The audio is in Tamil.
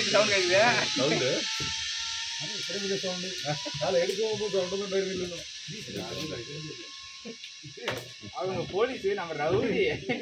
சவுண்ட் கேக்குது சவுண்டு அதில் எடுக்கும் சவுண்டு தான் இல்லை அவங்க போலீஸ் நம்ம ரவுடி